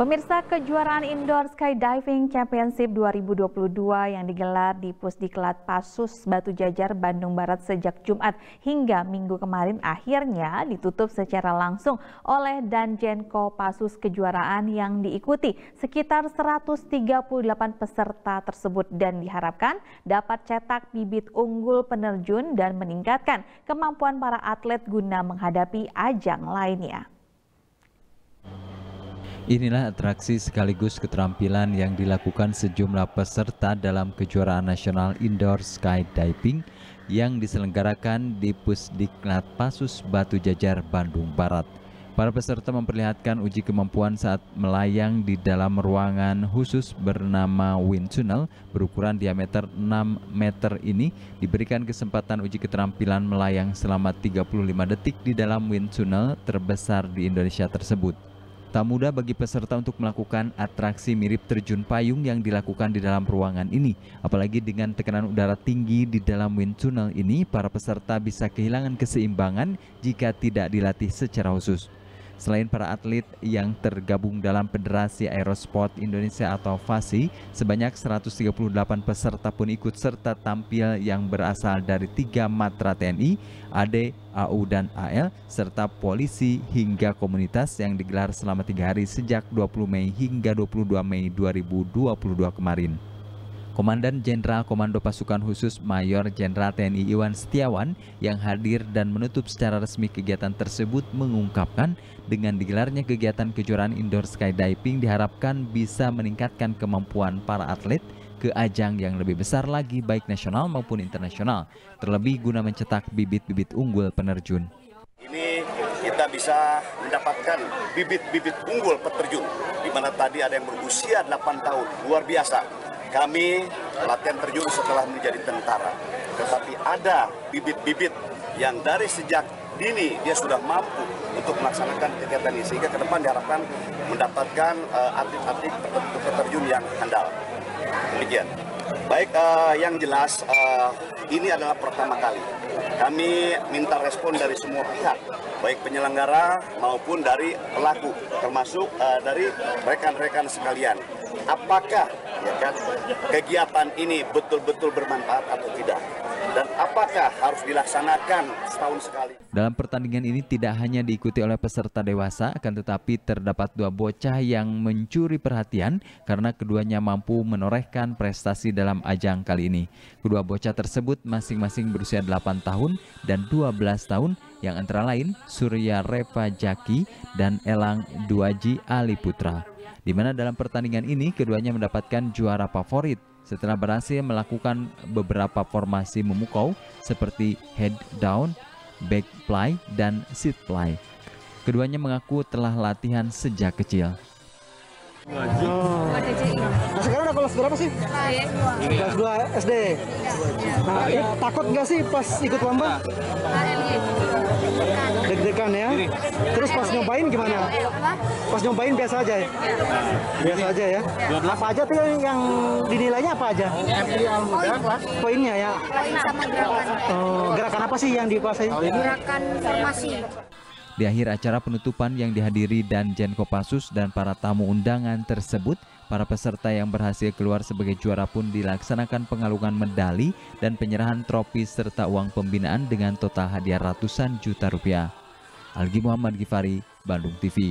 Pemirsa, kejuaraan Indoor Skydiving Championship 2022 yang digelar di Pusdiklat Pasus Batu Jajar, Bandung Barat sejak Jumat hingga Minggu kemarin akhirnya ditutup secara langsung oleh Danjen Kopassus kejuaraan yang diikuti sekitar 138 peserta tersebut dan diharapkan dapat cetak bibit unggul penerjun dan meningkatkan kemampuan para atlet guna menghadapi ajang lainnya. Inilah atraksi sekaligus keterampilan yang dilakukan sejumlah peserta dalam kejuaraan nasional Indoor Skydiving yang diselenggarakan di Pusdiklat Pasus Batu Jajar, Bandung Barat. Para peserta memperlihatkan uji kemampuan saat melayang di dalam ruangan khusus bernama Wind Tunnel berukuran diameter 6 meter ini diberikan kesempatan uji keterampilan melayang selama 35 detik di dalam Wind Tunnel terbesar di Indonesia tersebut. Tak mudah bagi peserta untuk melakukan atraksi mirip terjun payung yang dilakukan di dalam ruangan ini. Apalagi dengan tekanan udara tinggi di dalam wind tunnel ini, para peserta bisa kehilangan keseimbangan jika tidak dilatih secara khusus. Selain para atlet yang tergabung dalam Federasi Aerosport Indonesia atau FASI, sebanyak 138 peserta pun ikut serta tampil yang berasal dari 3 matra TNI, AD, AU, dan AL, serta polisi hingga komunitas yang digelar selama 3 hari sejak 20 Mei hingga 22 Mei 2022 kemarin. Komandan Jenderal Komando Pasukan Khusus Mayor Jenderal TNI Iwan Setiawan yang hadir dan menutup secara resmi kegiatan tersebut mengungkapkan dengan digelarnya kegiatan kejuaraan Indoor Skydiving diharapkan bisa meningkatkan kemampuan para atlet ke ajang yang lebih besar lagi baik nasional maupun internasional, terlebih guna mencetak bibit-bibit unggul penerjun. Ini kita bisa mendapatkan bibit-bibit unggul peterjun, di mana tadi ada yang berusia 8 tahun, luar biasa. Kami latihan terjun setelah menjadi tentara, tetapi ada bibit-bibit yang dari sejak dini dia sudah mampu untuk melaksanakan kegiatan ini, sehingga ke depan diharapkan mendapatkan atlet-atlet peterjun yang handal. Demikian. Baik, yang jelas ini adalah pertama kali kami minta respon dari semua pihak, baik penyelenggara maupun dari pelaku, termasuk dari rekan-rekan sekalian. Apakah kegiatan ini betul-betul bermanfaat atau tidak? Dan apakah harus dilaksanakan setahun sekali? Dalam pertandingan ini tidak hanya diikuti oleh peserta dewasa, akan tetapi terdapat 2 bocah yang mencuri perhatian karena keduanya mampu menorehkan prestasi dalam ajang kali ini. Kedua bocah tersebut masing-masing berusia 8 tahun dan 12 tahun, yang antara lain Surya Reva Jaki dan Elang Duaji Ali Putra. Di mana dalam pertandingan ini keduanya mendapatkan juara favorit setelah berhasil melakukan beberapa formasi memukau seperti head down, back fly, dan sit fly. Keduanya mengaku telah latihan sejak kecil. Nah, sekarang udah kelas berapa sih? Kelas 2 SD. Nah, takut nggak sih pas ikut lomba? Deg-degan ya. Terus pas nyobain gimana? Pas nyobain biasa aja ya? Biasa aja ya? Apa aja tuh yang dinilainya apa aja? Poinnya ya? Poin sama gerakan. Oh, gerakan apa sih yang dikuasai? Gerakan formasi. Di akhir acara penutupan yang dihadiri Danjen Kopassus dan para tamu undangan tersebut, para peserta yang berhasil keluar sebagai juara pun dilaksanakan pengalungan medali dan penyerahan trofi serta uang pembinaan dengan total hadiah ratusan juta rupiah. Algi Muhammad Gifari, Bandung TV.